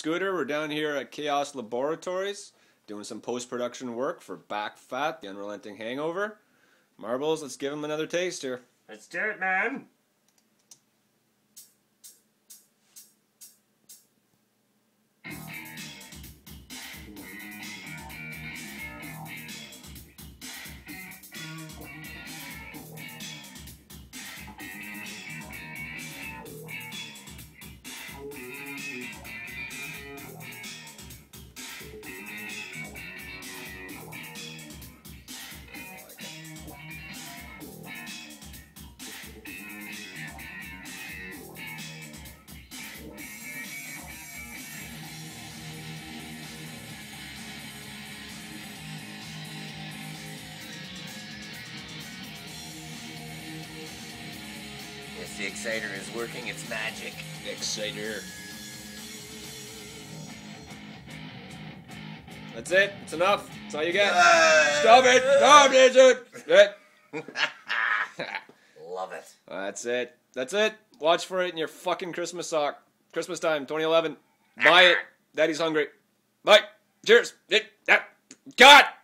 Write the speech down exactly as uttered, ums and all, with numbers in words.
Scooter. We're down here at Chaos Laboratories doing some post-production work for Backfat, the Unrelenting Hangover. Marbles, let's give him another taste here. Let's do it, man. Yes, the exciter is working its magic. Exciter. That's it. It's enough. That's all you get. Stop it. Stop it. It. Love it. That's it. That's it. Watch for it in your fucking Christmas sock. Christmas time, twenty eleven. Buy it. Daddy's hungry. Bye. Cheers. God.